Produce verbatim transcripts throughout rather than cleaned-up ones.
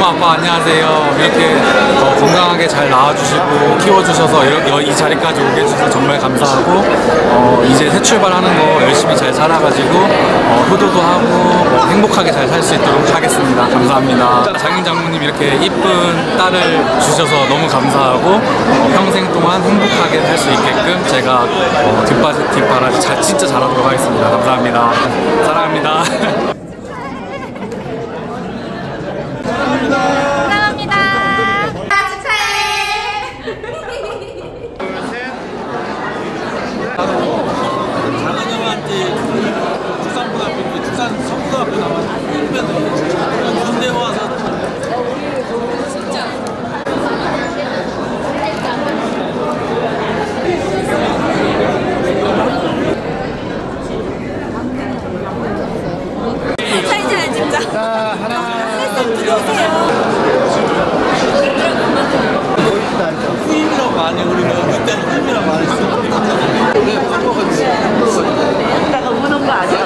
엄마 아빠 안녕하세요. 이렇게 어, 건강하게 잘 낳아주시고 키워주셔서 이, 이 자리까지 오게 해주셔서 정말 감사하고 어, 이제 새 출발하는 거 열심히 잘 살아가지고 어, 효도도 하고 뭐 행복하게 잘 살 수 있도록 하겠습니다. 감사합니다. 장인 장모님 이렇게 이쁜 딸을 주셔서 너무 감사하고 어, 평생 동안 행복하게 살 수 있게끔 제가 어, 뒷바지 뒷바라지 잘, 진짜 잘하도록 하겠습니다. 감사합니다. 사랑합니다. 사랑합니다. 작은 형한테 축산고등학교, 축산 성고등학교 나와서 후배들 군대 와서 사진 안 찍자. 자, 하나, 둘, 들어오세요. 후임이라고 많이 우리가 그때는 후임이라고 많이 했어. 네, 이따가 우는 거 아니야?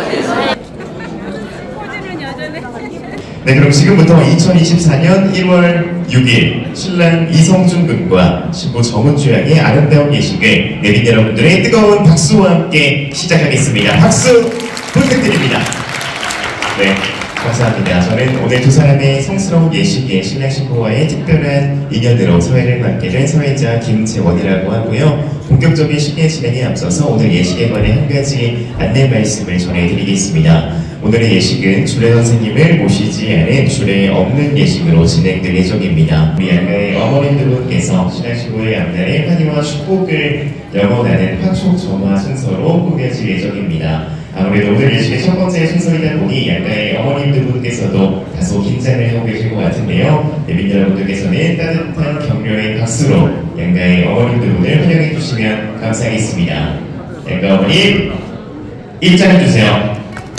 포즈는 여전해. 네, 그럼 지금부터 이천이십사년 일월 육일 신랑 이성준 군과 신부 정은주 양의 아름다운 예식을 내빈 여러분들의 뜨거운 박수와 함께 시작하겠습니다. 박수 부탁드립니다. 네, 감사합니다. 저는 오늘 두 사람의 성스러운 예식에 신랑 신부와의 특별한 인연으로 서회를 맡게 된 서회자 김재원이라고 하고요. 본격적인 식의 진행에 앞서서 오늘 예식에 관해 한 가지 안내 말씀을 전해드리겠습니다. 오늘의 예식은 주례 선생님을 모시지 않은 주례 없는 예식으로 진행될 예정입니다. 우리 양가의 어머님들 분께서 신랑 신부의 앞날에 환희와 축복을 영원하는 화촉 전화 순서로 꾸며질 예정입니다. 아무래도 오늘 예식의 첫 번째 순서이다 보니 양가의 어머님들 분께서도 다소 긴장을 하고 계실 것 같은데요. 내빈 여러분들께서는 따뜻한 격려의 박수로 양가의 어머님들 분을 환영해 주시면 감사하겠습니다. 양가 어머님 입장해 주세요.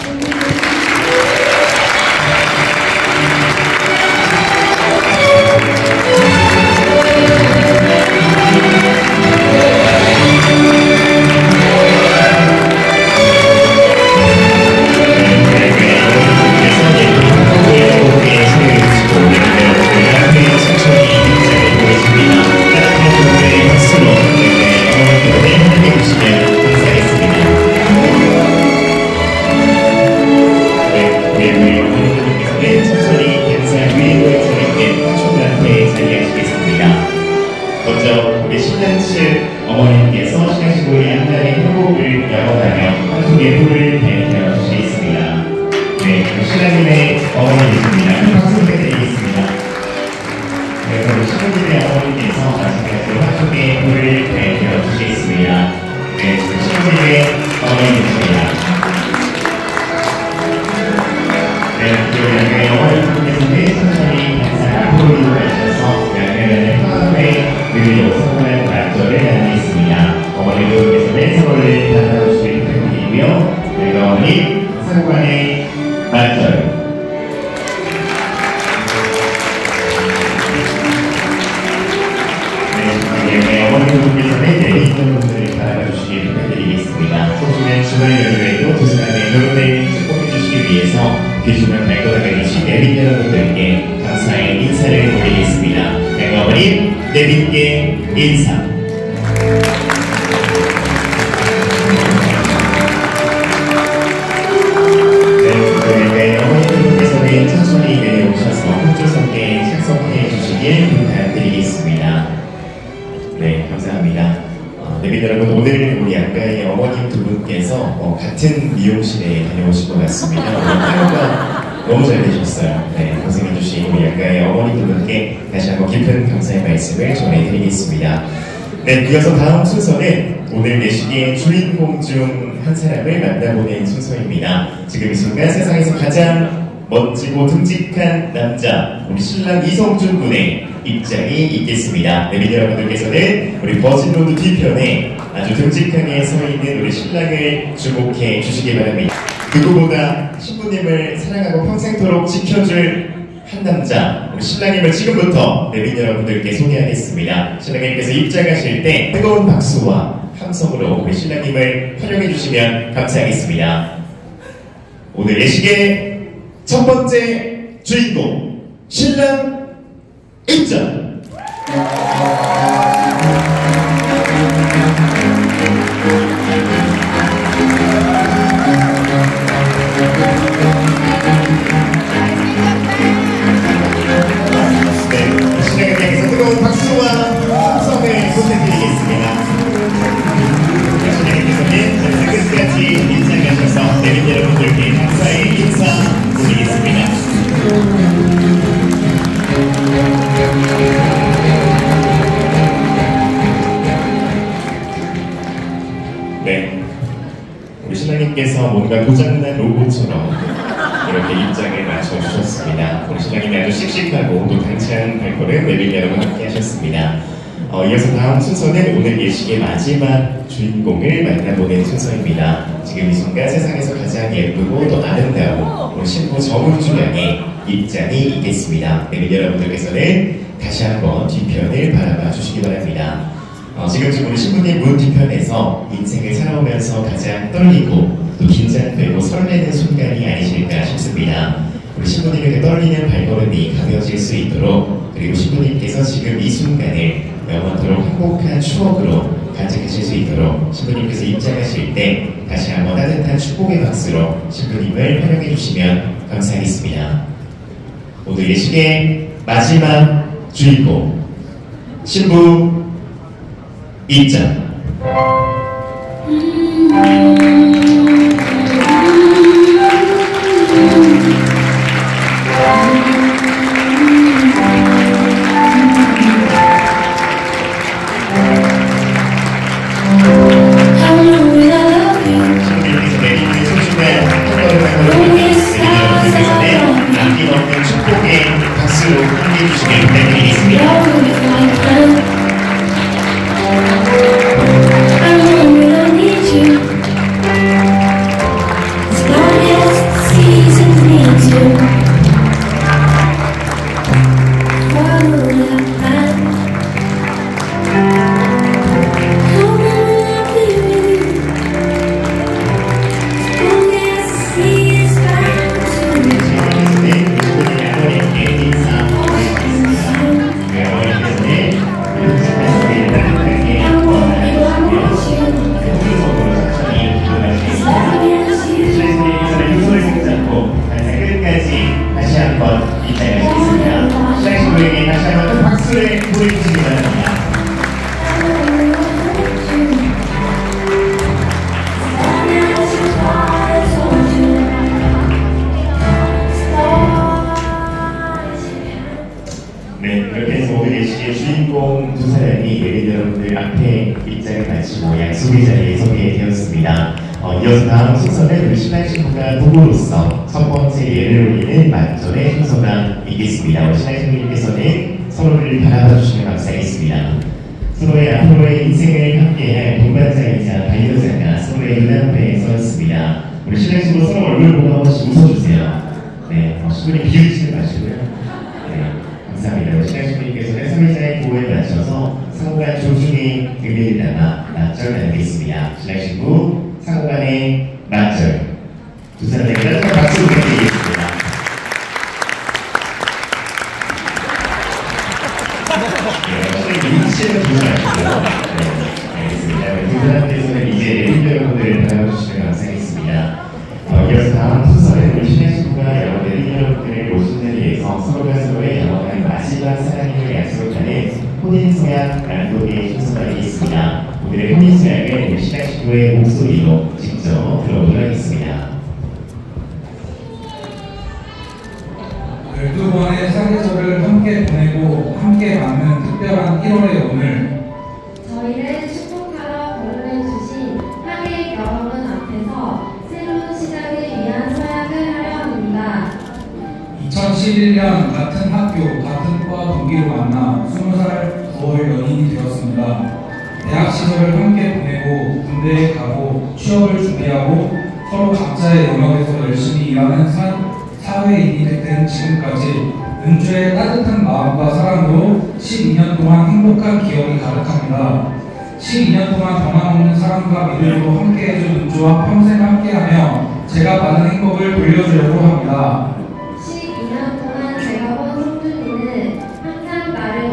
어머님께서 신랑신부의 앞날의 행복을 영원하며 한송의 불을 밝혀 주시겠습니다. 네, 신랑님의 어머님이십니다. 박수 부탁드리겠습니다. 네, 그럼 신부님의 어머님께서 마지막으로 한송의 불을 밝혀 주시겠습니다. 네, 신부님의 어머님이십니다. 네, 그리고 양가의 어머님께서는 천천히 항상 앞으로 이동하셔서 양가의 화합의 의미로 성공한 만절을 나누겠습니다. 어머니분께서는 서로를 받아주시길 부탁드리고요. 내가 어머니 상관의 만절. 네, 어머니분께서는 내리는 분들을 받아주시길 부탁드리겠습니다. 소중한 주말의 연휴에도 두 사람의 결혼을 축복해주시기 위해서 귀중한 발걸음을 주신 내빈 여러분들께 감사의 인사를 올리겠습니다. 내가 어머니 내빈께 인사. 네, 어머니분께서는 천천히 내려오셔서 혼조성에 착석해 주시길 부탁드리겠습니다. 네, 감사합니다. 어, 내빈 여러분, 오늘 우리 양가의 어머님 두 분께서 어, 같은 미용실에 다녀오신 것 같습니다. 오늘 너무 잘 되셨어요. 네, 고생해주신 우리 양가의 어머니 두 분께 다시 한번 깊은 감사의 말씀을 전해드리겠습니다. 네, 이어서 다음 순서는 오늘 예식의 주인공 중 한 사람을 만나보는 순서입니다. 지금 이 순간 세상에서 가장 멋지고 듬직한 남자, 우리 신랑 이성준 군의 입장이 있겠습니다. 내빈 여러분들께서는 우리 버진로드 뒤편에 아주 듬직하게 서 있는 우리 신랑을 주목해 주시기 바랍니다. 누구보다 신부님을 사랑하고 평생토록 지켜줄 한 남자, 우리 신랑님을 지금부터 내빈 여러분들께 소개하겠습니다. 신랑님께서 입장하실 때 뜨거운 박수와 함성으로 우리 신랑님을 환영해 주시면 감사하겠습니다. 오늘 예식의 첫 번째 주인공, 신랑 점. 네, 신랑님께서 뜨거운 박수와 함성을 부탁드리겠습니다. 신랑님께서는 끝까지 인사하셔서 내빈 여러분들께 감사의 인사 드리겠습니다. 네, 우리 신랑님께서 뭔가 고장난 로봇처럼 이렇게 입장에 맞춰주셨습니다. 우리 신랑님이 아주 씩씩하고 또 당찬 발걸음 내빈 여러분 함께 하셨습니다. 어, 이어서 다음 순서는 오늘 예식의 마지막 주인공을 만나보는 순서입니다. 지금 이 순간 세상에서 가장 예쁘고 또 아름다운 우리 신부 정은주 양의 입장이 있겠습니다. 내빈 여러분들께서는 다시 한번 뒤편을 바라봐 주시기 바랍니다. 어, 지금쯤 우리 신부님 문 뒤편에서 인생을 살아오면서 가장 떨리고 또 긴장되고 설레는 순간이 아니실까 싶습니다. 우리 신부님에게 떨리는 발걸음이 가벼워질 수 있도록, 그리고 신부님께서 지금 이 순간을 영원토록 행복한 추억으로 간직하실 수 있도록 신부님께서 입장하실 때 다시 한번 따뜻한 축복의 박수로 신부님을 환영해 주시면 감사하겠습니다. 오늘 예식의 마지막 주인공 신부 입장. 주인공 두 사람이 내빈 여러분들 앞에 입장을 마치고 약속의 자리에 서게 되었습니다. 어, 이어서 다음 순서는 우리 신랑 신부가 부부로서 첫 번째 예를 올리는 만전의 순서가 있겠습니다. 우리 신랑 신부님께서는 서로를 바라봐 주시면 감사하겠습니다. 서로의 앞으로의 인생을 함께할 동반자이자 반려자가 서로의 눈앞에 서 있습니다. 우리 신랑 신부 서로 얼굴 보고 한 번씩 웃어주세요. 네, 어, 신부님 비웃지는 마시고요. 네, 감사합니다. 우리 신랑 신부님께서는 삼일자의 보호에 맞춰서 상호간 조중히 등대를 담아 맞절 나누겠습니다. 신랑 신부 상호간의 맞절 두 사람에게 따뜻한 박수 부탁드리겠습니다. 위치는 조심하시고요. 네, 알겠습니다. 두 사람께서는 이제 내빈 여러분들을 바라봐주시면 감사하겠습니다. 어, 이어서 다음 순서는 우리 신랑 신부가 여러 내빈 여러분들을 모신 자리에서 서로가 서로의 영원한 마지막 사랑을 약속하는 혼인서약 낭독의 순서가 되겠습니다. 오늘의 혼인서약을 우리 신랑 신부의 목소리로 직접 들어보도록 하겠습니다. 열두 번의 사계절을 함께 보내고 함께 맞는 특별한 일월의 오늘, 저희를 축복하러 거론해주신 하계의 여러분 앞에서 새로운 시작을 위한 서약을 하려 합니다. 이천십일 년 같은 학교, 같은 과 동기로 만나 스무 살 구월 연인이 되었습니다. 대학 시절을 함께 보내고 군대에 가고 취업을 준비하고 서로 각자의 영역에서 열심히 일하는 사, 사회인이 된 지금까지 은주의 따뜻한 마음과 사랑으로 십이 년 동안 행복한 기억이 가득합니다. 십이 년 동안 변함없는 사랑과 믿음으로 함께해준 은주와 평생 함께하며 제가 받은 행복을 돌려주려고 합니다. 십이 년 동안 제가 본 성준이는 항상 나를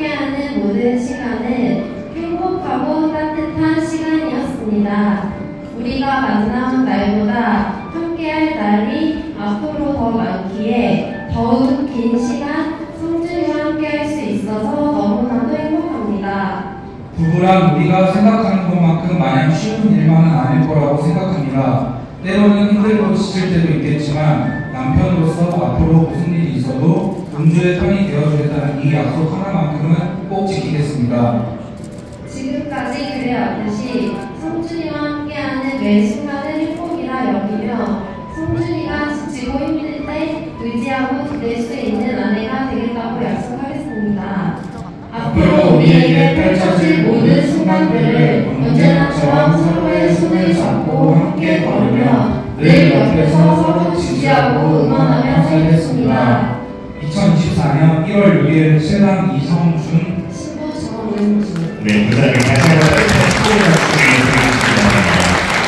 함께하는 모든 시간은 행복하고 따뜻한 시간이었습니다. 우리가 만난 날보다 함께할 날이 앞으로 더 많기에 더욱 긴 시간 성준이와 함께할 수 있어서 너무나도 행복합니다. 부부란 우리가 생각하는 것만큼 마냥 쉬운 일만은 아닐 거라고 생각합니다. 때로는 힘들고 지칠 때도 있겠지만 남편으로서 앞으로 무슨 일이 있어도 은주의 편이 되어주겠다는 이 약속 하나만큼은 꼭 지키겠습니다. 지금까지 그래왔듯이 성준이와 함께하는 매 순간을 행복이라 여기며 성준이가 지치고 힘들 때 의지하고 기댈 수 있는 아내가 되겠다고 약속하겠습니다. 앞으로 우리에게 펼쳐질 모든 순간들을 언제나처럼 서로의 손을 잡고 함께 걸으며 늘 옆에서 서로 지지하고 응원하며 살겠습니다. 이천이십사 년 일월 육일 신랑 이성준, 신부 정은주. 네, 부산을 다시 한번 큰 박수를 드리겠습니다.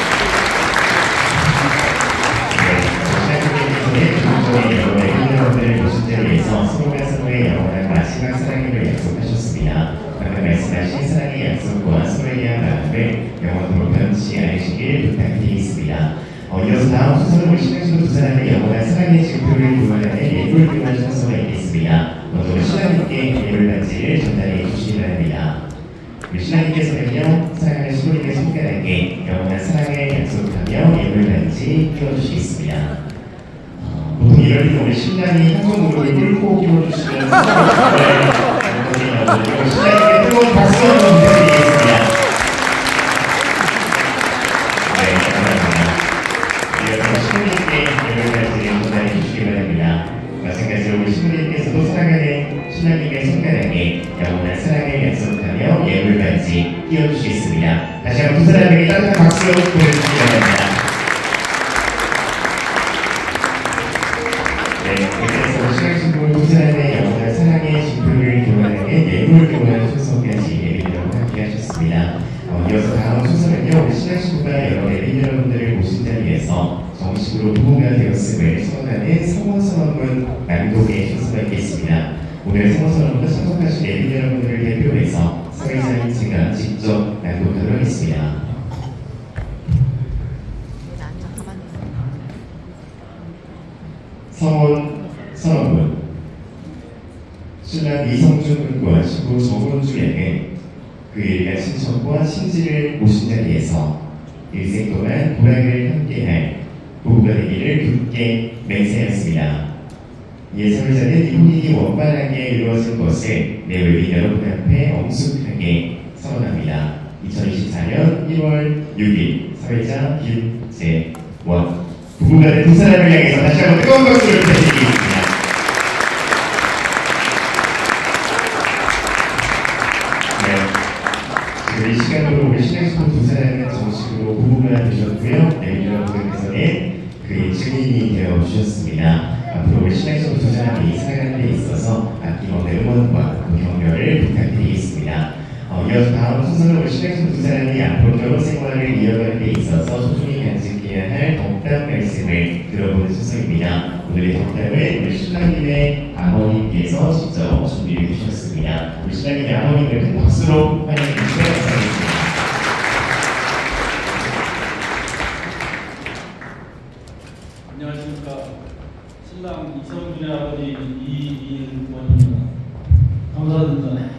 네, 시작님께서는 여러분의 인연을 보신 자리에서 서로가 서로의 영원한 마지막 사랑을 약속하셨습니다. 방금 말씀하신 사랑의 약속과 서로에 대한 마음을 영원으로 변치 않으시길 부탁드리겠습니다. 어, 이어서 다음 순서는 우리 신랑신부 두 사람의 영원한 사랑의 증표를 교환하는 예물 교환 순서가 있겠습니다. 먼저 신랑님께 예물 반지를 전달해 주시기 바랍니다. 우리 신랑님께서는요, 사랑하는 신부님의 손가락에 영원한 사랑을 약속하며 예물 반지 끼워주시겠습니다. 어, 보통 이럴 때 우리 신랑이 한 손으로 뚫고 끼워주시면 신랑님께 뜨거운 박수 한번 부탁드리겠습니다. 네, 감사합니다. 이어서 신부님께 예물 반지를 전달해 주시기 바랍니다. 마찬가지로 우리 신부님께서도 사랑하는 신랑님의 손가락에 영원한 사랑을 약속하며 예물 반지 끼워주시겠습니다. 다시 한번 두 사람에게 따뜻한 박수 보내주시기 바랍니다. 네, 그래서 신랑신부 두 사람의 영원한 사랑의 진표를 교환하는 예물 교환 순서까지 예비여러분 함께 하셨습니다. 어, 이어서 다음 순서는요, 우리 신랑신부가 여러 예비 여러분들을 모신 자리에서 정식으로 부부가 되었음을 선언하는 성원선언문 낭독의 순서가 있겠습니다. 오늘 성원선언문을 참석하신 예비 여러분들을 대표해서 사회자인 제가 직접 낭독하도록 하겠습니다. 성원 선언문. 신랑 이성준 군과 신부 정은주 양은 그 일가 친척과 친지를 모신 자리에서 일생 동안 도락을 함께할 부부가 되기를 굳게 맹세하였습니다. 이에 사회자는 이 혼인이 원만하게 이루어진 것을 내외인 여러분 앞에 엄숙하게 선언합니다. 이천이십사 년 일월 육일 사회자 김재원 부부가 된 두 사람을 향해서 다시 한번 뜨거운 박수를 부탁드리겠습니다. 네, 이 시간으로 우리 신랑신부 두 사람은 정식으로 부부가 되셨고요. 네, 여러분들께서는 그의 증인이 되어 주셨습니다. 앞으로 우리 신랑신부 두 사람이 살아가는 데 있어서 아낌없는 응원과 격려를 부탁드리겠습니다. 어, 이어서 다음 순서는 우리 신랑신부 두 사람이 앞으로 결혼 생활을 이어가는 데 있어서 소중히 간직해야 할 덕담 말씀을 들어보는 순서입니다. 오늘의 덕담을 우리 신랑님의 아버님께서 직접 준비해 주셨습니다. 우리 신랑님의 아버님을 큰 박수로 환영해 주시면 감사하겠습니다. 안녕하십니까. 신랑 이성준의 아버지 이인원입니다. 감사드립니다.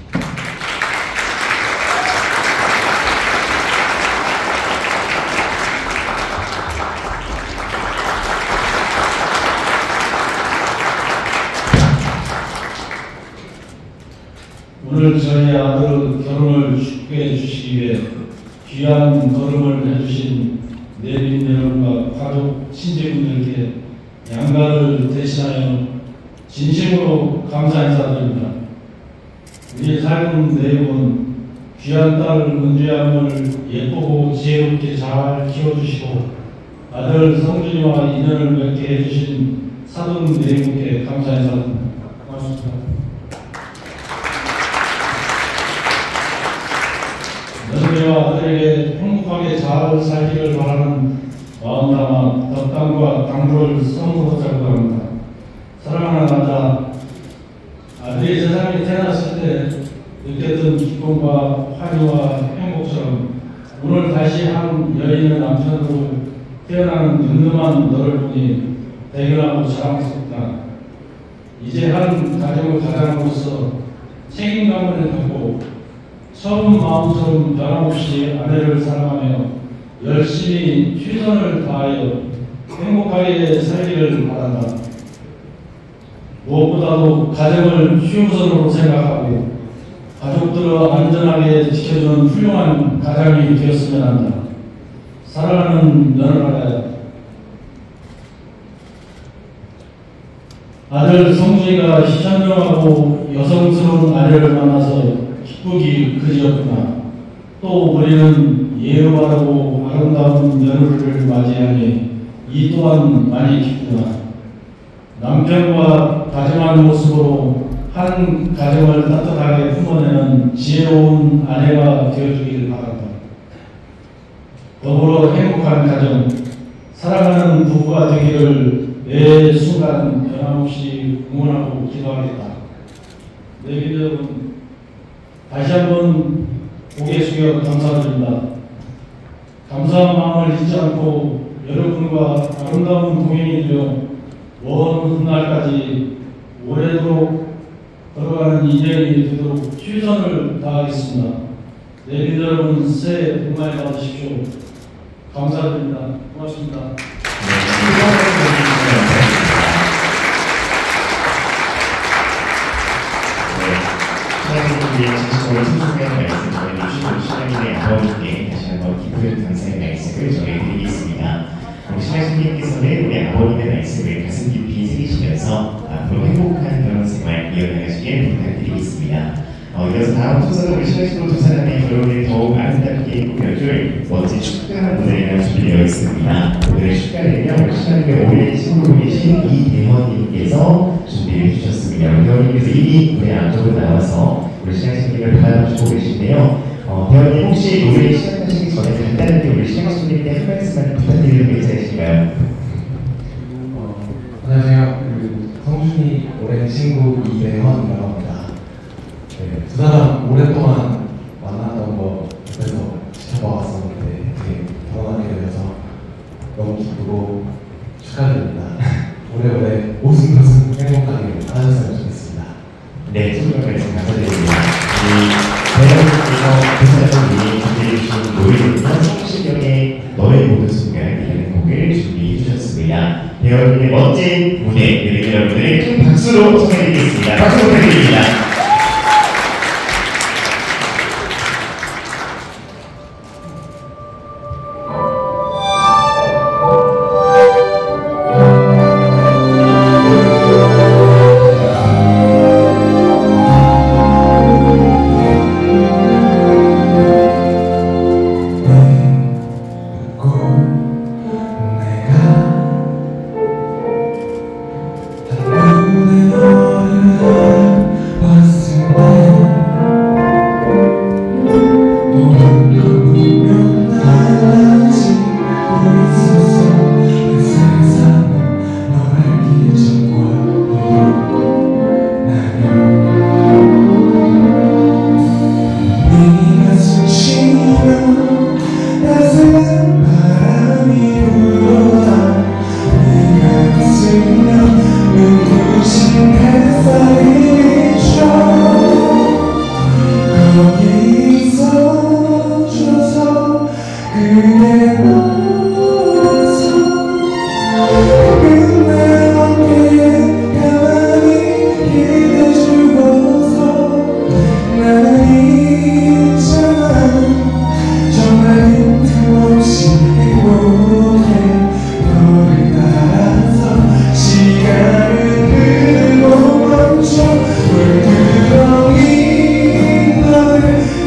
오늘 저희 아들 결혼을 축하해 주시기 위해 귀한 걸음을 해주신 내빈 여러분과 가족, 친지분들께 양가를 대신하여 진심으로 감사 인사드립니다. 우리 삶은 내용은 귀한 딸 은주양을 예쁘고 지혜롭게 잘 키워주시고 아들 성준이와 인연을 맺게 해주신 사돈 내분께 감사 인사드립니다. 고맙습니다. 은주와 아들에게 행복하게 잘 살기를 바라는 마음 담아 덕담과 당부를 선물하자고 합니다. 사랑하는 남자, 아들이 세상에 태어났을 때 기쁨과 화제와 행복처럼 오늘 다시 한 여인의 남편으로 태어나는 늠름한 너를 보니 대견하고 자랑스럽다. 이제 한 가정을 가장으로서 책임감을 갖고 처음 마음처럼 변함없이 아내를 사랑하며 열심히 최선을 다하여 행복하게 살기를 바란다. 무엇보다도 가정을 최우선으로 생각하고 가족들을 안전하게 지켜주는 훌륭한 가장이 되었으면 한다. 사랑하는 며느라야, 아들 성준이가 현명하고 여성스러운 아내를 만나서 기쁘기 그지없구나. 또 우리는 예의 바르고 아름다운 며느리를 맞이하니 이 또한 많이 기쁘구나. 남편과 다정한 모습으로 한 가정을 따뜻하게 품어내는 지혜로운 아내가 되어주길 바란다. 더불어 행복한 가정, 사랑하는 부부가 되기를 매 순간 변함없이 응원하고 기도하겠다. 네, 여러분, 다시 한번 고개 숙여 감사드립니다. 감사한 마음을 잊지 않고 여러분과 아름다운 동행이 되어 먼 훗날까지 오래도록 걸어가는 인연이 되도록 최선을 다하겠습니다. 내빈 여러분 새해 복 많이 받으십시오. 감사드립니다. 고맙습니다. 신앙인들의 진심으로 충성된 말씀 전해주신 신앙인의 아버님께 다시 한번 기쁘게 감사의 말씀을 전해드리겠습니다. 우리 신앙신님께서는 우리 아버님의 말씀을 가슴 깊이 새기시면서 앞으로 행복한 결혼생활 이어나가시길 부탁드리겠습니다. 어, 이어서 다음 순서는 우리 신앙신도 두 사람의 결혼을 더욱 아름답게 꾸며줄 멋진 축가 무대가 준비되어 있습니다. 오늘의 축가는요, 우리 신앙인의 오랜 친구로 계신 이대헌님께서 준비를 해주셨습니다. 우리 대헌님께서 이미 무대 안쪽으로 나와서 우리 신앙신님을 받아주고 계신데요. 어, 대헌님 혹시 노래 시작하시기 전에 간단하게 우리 신앙신님께 한 말씀만 부탁드리는 게 있으실까요? 어, 안녕하세요. 성준이 오랜 친구 이대헌이라고 합니다. 네, 두 사람 오랫동안 만났던 거 옆에서 지켜봐왔었는데 되게 결혼하게 되어서 너무 기쁘고 축하드립니다. 오래오래 웃음 웃음 행복하게 하셨으면 좋겠습니다. 네, 소중한 말씀 감사드립니다. 대현님께서 그 사람이 준비해주신 노래는요, 성시경의 너의 모든 순간이라는 곡을 준비해 주셨습니다. 대현님의 멋진 무대, 여러분 여러분들 큰 박수로 청해드리겠습니다. 박수 부탁드립니다. 시간을 흐르고 멈춰 물들어인 너를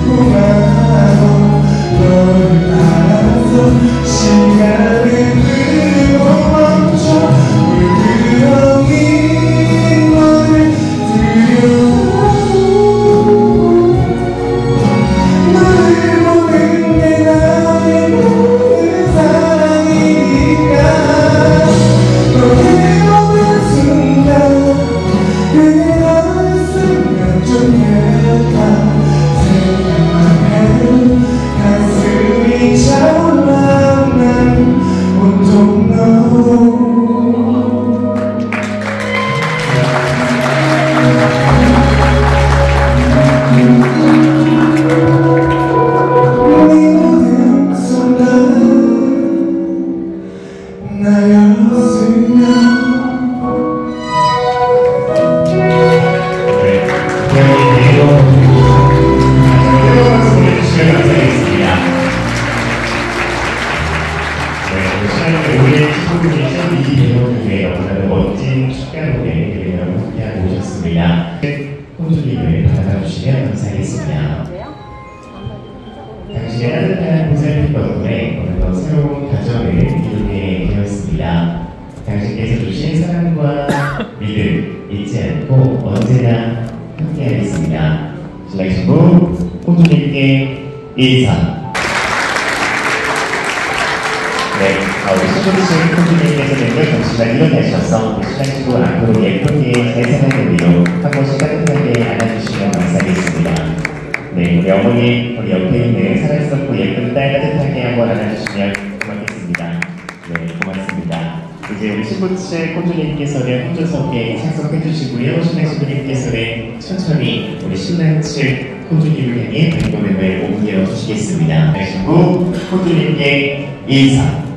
홍준님을 받아주시면 감사하겠습니다. 당신의 따뜻한 보살핌 덕분에 오늘도 새로운 가정을 이루게 되었습니다. 당신께서 주신 사랑과 믿음 잊지 않고 언제나 함께하겠습니다. 신랑 신부 홍준님께 인사. 네, 아, 우리 신부신 홍준님께서는 잠시만 일어나셔서 신랑 신부 앞으로 예쁘게 잘 살아내기로 한 번씩 따뜻하게 안아주시면 감사하겠습니다. 네, 우리 어머니 우리 옆에 있는 사랑스럽고 예쁜 딸 따뜻하게 한번 안아주시면 고맙겠습니다. 네, 고맙습니다. 이제 우리 신부 측 혼주님께서는 혼주석에 착석해 주시고요. 신랑 신부님께서는 천천히 우리 신랑 측 혼주님을 향해 발걸음을 옮겨 주시겠습니다. 네, 신부 혼주님께 인사.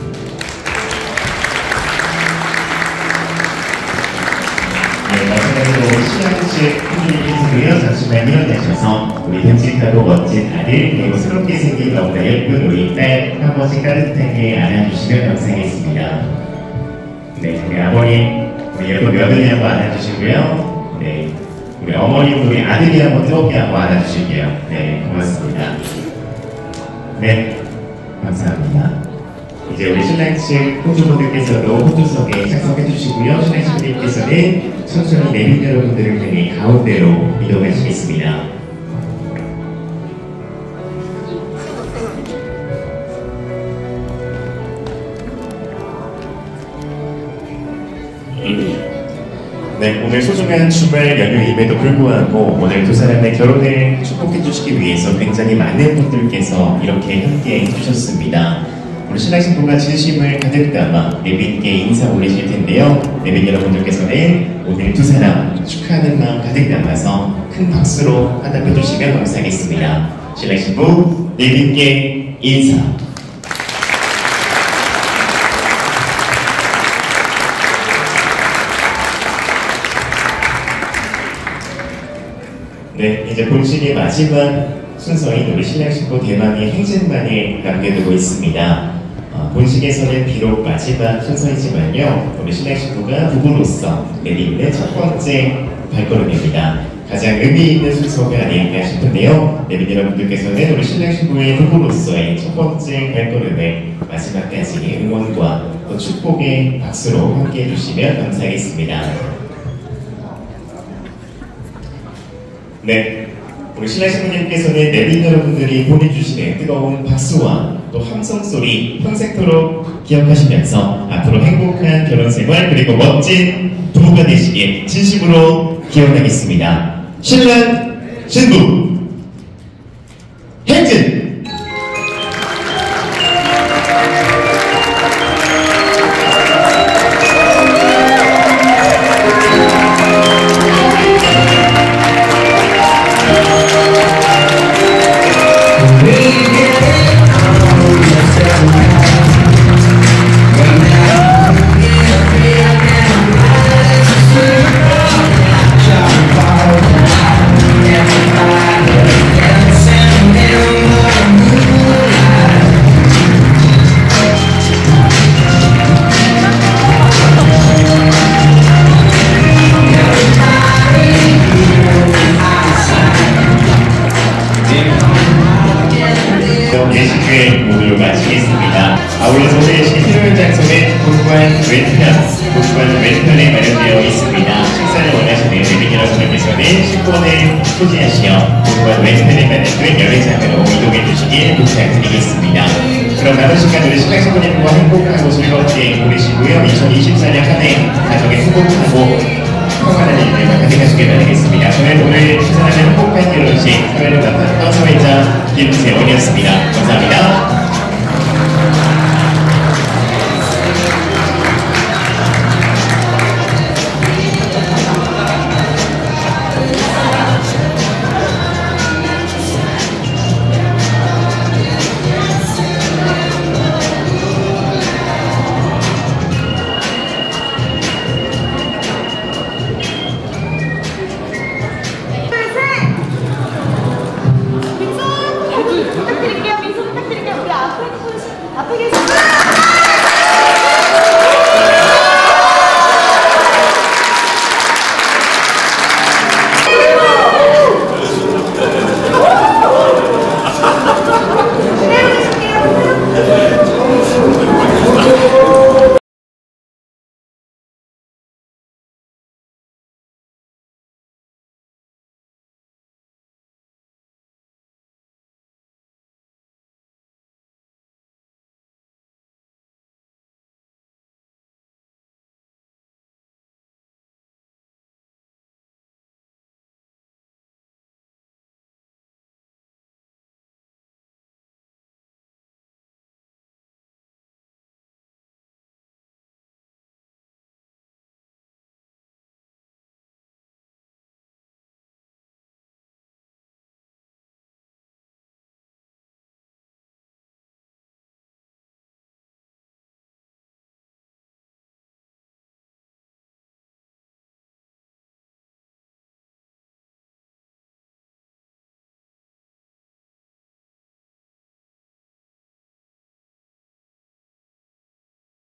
신랑 측 혼주님께서도요, 잠시만 일어나셔서 우리 듬직하고 멋진 아들 그리고 새롭게 생긴 너무나 예쁜 우리 딸 한 번씩 따뜻하게 안아주시면 감사하겠습니다. 네, 우리 아버님, 우리 예쁜 며느리 한번 안아주시고요. 네, 우리 어머님, 우리 아들이 한번 뜨겁게 한번 안아주실게요. 네, 고맙습니다. 네, 감사합니다. 이제 우리 신랑 측 혼주분들께서도 혼주석에 착석해 주시고요. 신랑 신부님께서는 천천히 내빈 여러분들을 향해 가운데로 이동하시겠습니다. 네, 오늘 소중한 주말 연휴임에도 불구하고 오늘 두 사람의 결혼을 축복해 주시기 위해서 굉장히 많은 분들께서 이렇게 함께 해주셨습니다. 우리 신랑 신부가 진심을 가득 담아 내빈께 인사 올리실 텐데요. 내빈 여러분들께서는 오늘 두 사람 축하하는 마음 가득 담아서 큰 박수로 화답해 주시면 감사하겠습니다. 신랑 신부 내빈께 인사. 네, 이제 본식의 마지막 순서인 우리 신랑 신부 대망의 행진만을 남겨두고 있습니다. 어, 본식에서는 비록 마지막 순서이지만요, 우리 신랑 신부가 부부로서 내딛는 첫 번째 발걸음입니다. 가장 의미 있는 순서가 아닐까 싶은데요. 내빈 여러분들께서는 우리 신랑 신부의 부부로서의 첫 번째 발걸음을 마지막까지 응원과 또 축복의 박수로 함께 해주시면 감사하겠습니다. 네, 우리 신랑 신부님께서는 내빈 여러분들이 보내주시는 뜨거운 박수와 또 함성소리 평생토록 기억하시면서 앞으로 행복한 결혼생활 그리고 멋진 부부가 되시길 진심으로 기원하겠습니다. 신랑 신부 행진! Bye. 예식회 모두 마치겠습니다. 아울러 소개해주신 필요한 장소는 본관 왼편, 본관 왼편에 마련되어 있습니다. 식사를 원하시는 내빈 여러분들께서는 식권을 소지하시어 본관 왼편에 마련된 연회장으로 이동해 주시길 부탁드리겠습니다. 그럼 남은 시간 우리 신랑신부님과 행복하고 즐겁게 보내시고요. 이천이십사 년 한 해 가정에 행복하고 평안한 일들과 가득하시길 바라겠습니다. 저는 오늘 시선하는 행복한 결혼식 사회를 맡았던 사회자 김세원이었습니다. 감사합니다.